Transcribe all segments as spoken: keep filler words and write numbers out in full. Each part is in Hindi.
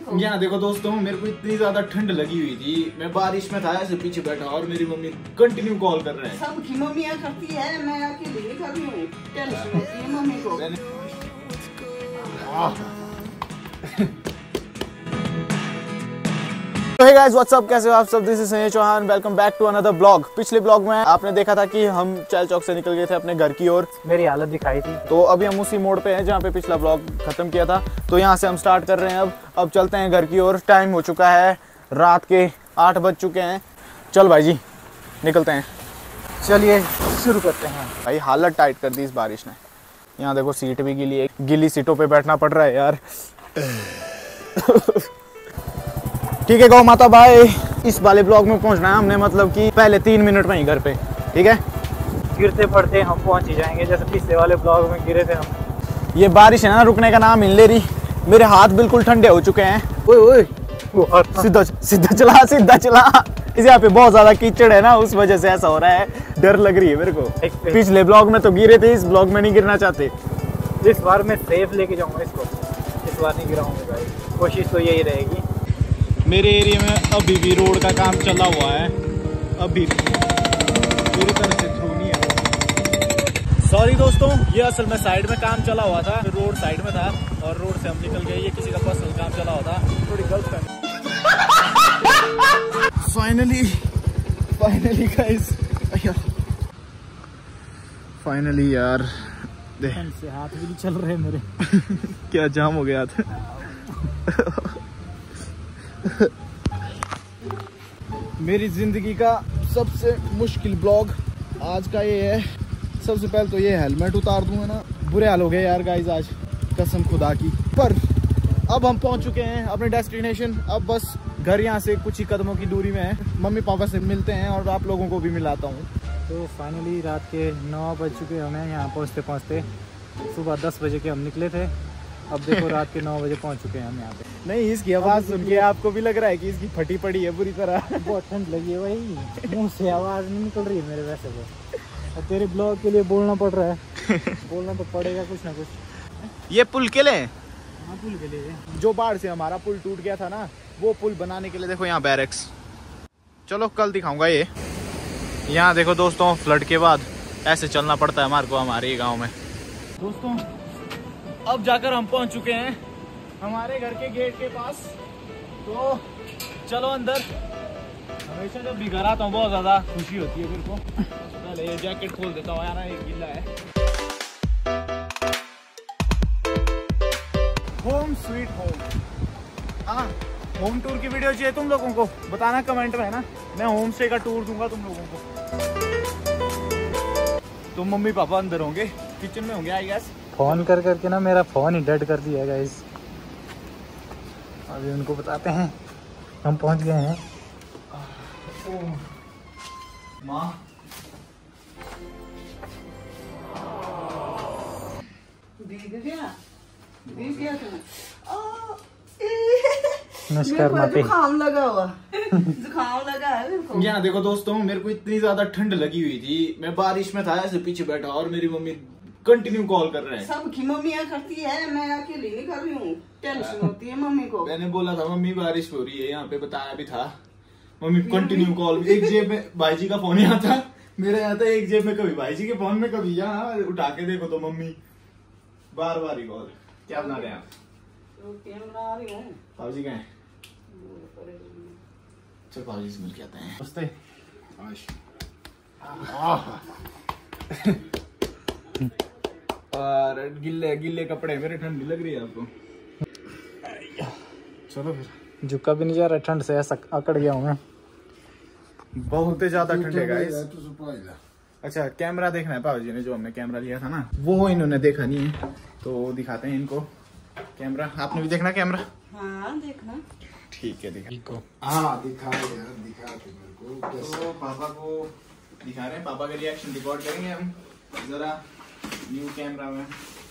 को। यहाँ देखो दोस्तों, मेरे को इतनी ज्यादा ठंड लगी हुई थी, मैं बारिश में था ऐसे पीछे बैठा और मेरी मम्मी कंटिन्यू कॉल कर रहे हैं। सबकी मम्मियाँ करती है, मैं अकेली नहीं कर रही हूँ। टेंशन होती है मम्मी को। तो हे गाइस व्हाट्स अप, कैसे हो आप सब? This is Sanjay Chauhan, welcome back to another blog. पिछले ब्लॉग में आपने देखा था कि हम चैल चौक से निकल गए थे अपने घर की ओर, मेरी हालत दिखाई थी। तो अभी हम उसी मोड़ पे हैं जहाँ पे पिछला ब्लॉग खत्म किया था। तो यहाँ से हम स्टार्ट कर रहे हैं अब अब चलते हैं घर की ओर। टाइम हो चुका है रात के आठ बज चुके हैं। चल भाई जी निकलते हैं, चलिए शुरू करते हैं। भाई हालत टाइट कर दी इस बारिश ने। यहाँ देखो सीट भी गिली है, गिली सीटों पे बैठना पड़ रहा है यार। ठीक है गौ माता भाई, इस वाले ब्लॉग में पहुंचना है हमने, मतलब कि पहले तीन मिनट में ही घर पे। ठीक है, गिरते पड़ते हम पहुंच ही जाएंगे, जैसे पिछले वाले ब्लॉग में गिरे थे हम। ये बारिश है ना, रुकने का नाम नहीं ले रही। मेरे हाथ बिल्कुल ठंडे हो चुके हैं। ओए ओए सीधा सीधा चला सीधा चला। इस यहाँ पे बहुत ज्यादा कीचड़ है ना, उस वजह से ऐसा हो रहा है। डर लग रही है मेरे को। पिछले ब्लॉग में तो गिरे थे, इस ब्लॉग में नहीं गिरना चाहते। इस बार मैं सेफ लेके जाऊंगा इसको, इस बार नहीं गिराऊंगा भाई, कोशिश तो यही रहेगी। मेरे एरिया में अभी भी रोड का काम चला हुआ है, अभी पूरी तरह से थ्रू नहीं है। सॉरी दोस्तों, ये असल में साइड में काम चला हुआ था, रोड साइड में था और रोड से हम निकल गए। ये किसी का पर्सनल काम चला हुआ था, थोड़ी गलत फहमी। फाइनली फाइनली गाइस, फाइनली यार से हाथ भी नहीं चल रहे मेरे। क्या जाम हो गया था। मेरी जिंदगी का सबसे मुश्किल ब्लॉग आज का ये है। सबसे पहले तो ये हेलमेट उतार दूंगा ना, बुरे हाल हो गए यार गाइस आज, कसम खुदा की। पर अब हम पहुंच चुके हैं अपने डेस्टिनेशन। अब बस घर यहाँ से कुछ ही कदमों की दूरी में है। मम्मी पापा से मिलते हैं और आप लोगों को भी मिलाता हूँ। तो फाइनली रात के नौ बज चुके हमें यहाँ पहुँचते पहुँचते। सुबह दस बजे के हम निकले थे, अब देखो रात के नौ बजे पहुँच चुके हैं हम यहाँ पे। नहीं, इसकी आवाज़ सुन के आपको भी लग रहा है कि इसकी फटी पड़ी है पूरी तरह। बहुत ठंड लगी है भाई, मुँह से आवाज़ नहीं निकल रही है मेरे वैसे तो। और तेरे ब्लॉग के लिए बोलना पड़ रहा है। बोलना तो पड़ेगा कुछ ना कुछ। ये पुल के लिए, हाँ पुल के लिए, जो बाढ़ से हमारा पुल टूट गया था ना, वो पुल बनाने के लिए देखो यहाँ बैरक्स। चलो कल दिखाऊंगा ये। यहाँ देखो दोस्तों, फ्लड के बाद ऐसे चलना पड़ता है हमारे को हमारे गाँव में। दोस्तों अब जाकर हम पहुँच चुके हैं हमारे घर के गेट के पास। तो चलो अंदर। हमेशा जब भी घर आता हूँ बहुत ज़्यादा खुशी होती है मेरे को। पहले ये जैकेट खोल देता हूँ यार, ये गीला है। Home sweet home. हाँ, होम टूर की वीडियो चाहिए तुम लोगों को, बताना कमेंट में है ना, मैं होम स्टे का टूर दूंगा तुम लोगों को। तो मम्मी पापा अंदर होंगे, किचन में होंगे आई गेस। फोन कर करके ना मेरा फोन ही डेड कर दिया गाइस। अभी उनको बताते हैं हम पहुंच गए हैं। माँ नमस्कार माते। जुकाम लगा हुआ जुकाम लगा है मेरे को। यहाँ देखो दोस्तों, मेरे को इतनी ज्यादा ठंड लगी हुई थी, मैं बारिश में था ऐसे पीछे बैठा और मेरी मम्मी कंटिन्यू कॉल कर रहे हैं। सबकी मम्मियाँ करती है, मैं अकेली नहीं कर रही हूँ। टेंशन होती है मम्मी को। मैंने बोला था मम्मी बारिश हो रही है, यहाँ पे बताया भी था। मम्मी कंटिन्यू कॉल, एक जेब में भाई जी का फोन यहाँ था, मेरा यहाँ था एक जेब में, कभी भाई जी के फोन में, कभी यहाँ उठा के देखो तो मम्मी बार बार ही कॉल। क्या बना रहे हैं आप? बना रही हूँ। भाजी कहाँ है? चल भाजी से मिल के आते हैं। नमस्ते। और गिल्ले गिल्ले कपड़े, मेरे ठंडी लग रही है आपको। चलो फिर। झुका भी नहीं जा रहा ठंड से, ऐसा अकड़ गया हूँ मैं। बहुत ज्यादा ठंड है गाइस। अच्छा कैमरा देखना है पापा जी ने, जो हमने कैमरा लिया था ना वो इन्होंने देखा नहीं है, तो दिखाते हैं इनको कैमरा। आपने भी देखना कैमरा? हाँ देखना। ठीक है दिखा। हाँ दिखा यार, दिखा तो मेरे को। तो पापा को दिखा रहे हैं, पापा का रिएक्शन रिकॉर्ड करेंगे हम जरा न्यू कैमरा में।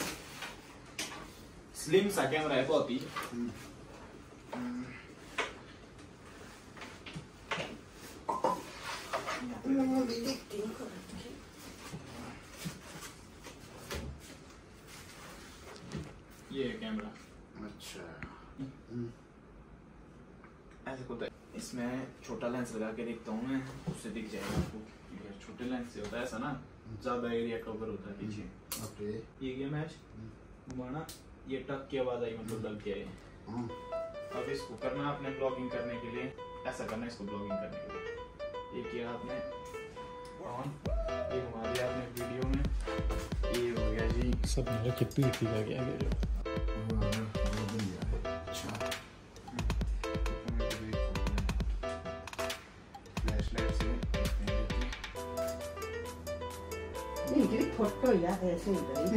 स्लिम सा कैमरा है बहुत ही। ये है कैमरा। अच्छा ऐसे खुलता है। इसमें छोटा लेंस लगा के देखता हूँ मैं, उससे दिख जाएगा आपको। छोटे लेंस से होता है ऐसा ना, ज्यादा एरिया कवर होता है पीछे। ये गया मैच घुमाना, ये टक की आवाज आई मतलब लग गया ये। अब इसको करना आपने ब्लॉगिंग करने के लिए, ऐसा करना इसको ब्लॉगिंग करने के लिए। ये किया आपने ऑन, ये घुमा दिया आपने वीडियो में, ये हो गया जी। सब मेरा कितनी पीछे लग गया वीडियो। अच्छा फ्लैशलाइट से ये फोटो याद ऐसे ही गई।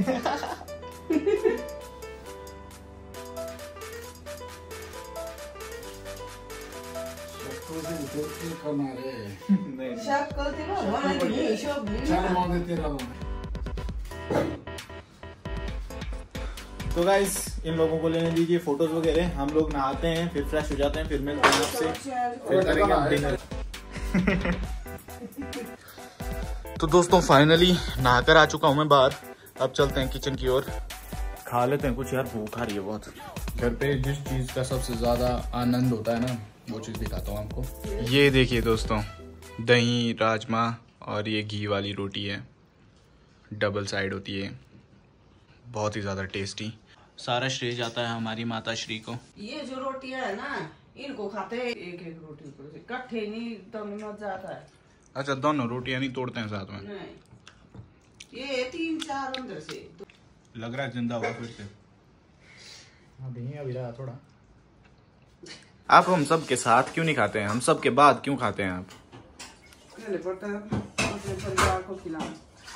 नहीं शक करते ना हमारे ये सब तो गाइस इन लोगों को लेने दीजिए फोटोज वगैरह, हम लोग नहाते हैं फिर फ्रेश हो जाते हैं, फिर मिलते हैं आपसे, फिर करेंगे हम डिनर। तो दोस्तों फाइनली नहाकर आ चुका हूँ मैं बाहर, अब चलते हैं किचन की ओर, खा लेते हैं कुछ यार, भूख आ रही है बहुत। घर पे जिस चीज का सबसे ज्यादा आनंद होता है ना, वो चीज दिखाता हूँ आपको। ये देखिए दोस्तों, दही राजमा और ये घी वाली रोटी है, डबल साइड होती है, बहुत ही ज़्यादा टेस्टी। सारा श्रेय जाता है हमारी माता श्री को। ये जो रोटियां है ना, इनको खाते हैं एक एक रोटी को, इकट्ठे नहीं तो मजा आता है। अच्छा दोनों रोटियां नहीं तोड़ते हैं साथ में? नहीं, ये तीन चार अंदर से तो... लग रहा है जिंदा हुआ फिर से। अभी अभी रहा थोड़ा। आप हम सब के साथ क्यों नहीं खाते हैं, हम सब के बाद क्यों खाते हैं आप? पहले पड़ता है अपने परिवार को खिलाना,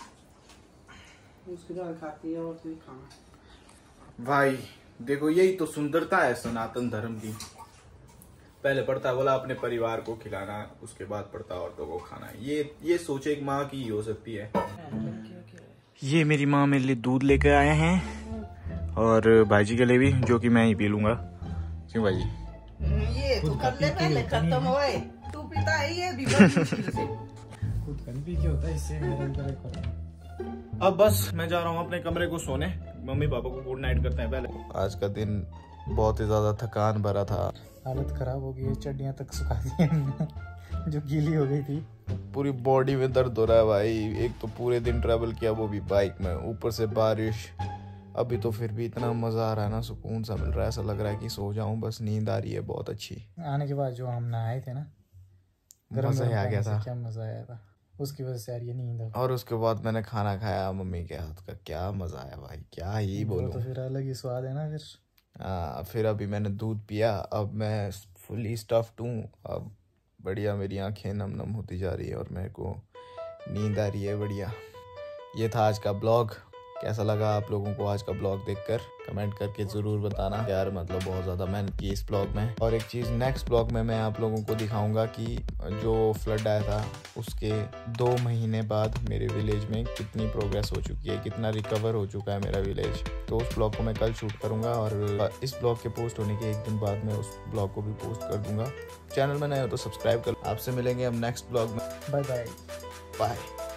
उसके बाद खाती है और फिर खाना। भाई देखो यही तो सुंदरता है सनातन धर्म की, पहले पड़ता बोला अपने परिवार को खिलाना, उसके बाद पड़ता औरतों को खाना। ये ये सोच एक माँ की हो सकती है। ये मेरी माँ मेरे लिए दूध लेकर आए हैं और भाईजी के लिए भी, जो कि मैं ही पी लूंगा। क्यों भाईजी? ये तो कर ले पहले खत्म होए, तू पीता है ये भी बड़ी मुश्किल से। खुद का भी क्या होता है इससे मेरे अंदर एक। अब बस मैं जा रहा हूँ अपने कमरे को सोने, मम्मी पापा को गुड नाइट करते हैं पहले। आज का दिन बहुत ही ज्यादा थकान भरा था, हालत खराब हो गई है, चड्डियां तक सुखा दी हमने जो गीली हो गई थी। पूरी बॉडी में दर्द हो रहा है भाई। एक तो पूरे दिन ट्रैवल किया, वो भी बाइक में, ऊपर से बारिश। अभी तो फिर भी इतना मजा आ रहा है ना, सुकून सा मिल रहा है, ऐसा लग रहा है कि सो जाऊं, बस नींद आ रही है बहुत अच्छी। आने के बाद जो हम नहाए थे ना, मजा ही आ गया था, क्या मजा आया था, उसकी वजह से यार ये नींद आ। और उसके बाद मैंने खाना खाया मम्मी के हाथ का, क्या मजा आया भाई, क्या ही बोलूं। तो फिर अलग ही स्वाद है ना। फिर हाँ, फिर अभी मैंने दूध पिया, अब मैं फुली स्टफ्ड हूँ, अब बढ़िया मेरी आंखें नम नम होती जा रही है और मेरे को नींद आ रही है बढ़िया। ये था आज का ब्लॉग, कैसा लगा आप लोगों को आज का ब्लॉग देखकर कमेंट करके ज़रूर बताना यार, मतलब बहुत ज़्यादा मेहनत की इस ब्लॉग में। और एक चीज़ नेक्स्ट ब्लॉग में मैं आप लोगों को दिखाऊंगा कि जो फ्लड आया था उसके दो महीने बाद मेरे विलेज में कितनी प्रोग्रेस हो चुकी है, कितना रिकवर हो चुका है मेरा विलेज। तो उस ब्लॉग को मैं कल शूट करूँगा और इस ब्लॉग के पोस्ट होने के एक दिन बाद मैं उस ब्लॉग को भी पोस्ट कर दूँगा। चैनल में नए हो तो सब्सक्राइब कर। आपसे मिलेंगे हम नेक्स्ट ब्लॉग में। Bye bye bye.